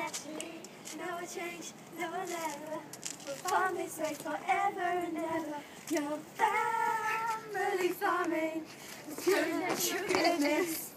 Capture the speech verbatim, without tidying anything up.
naturally. No change, no never. We'll farm this way forever and ever. Your family farming, it's goodness, your goodness.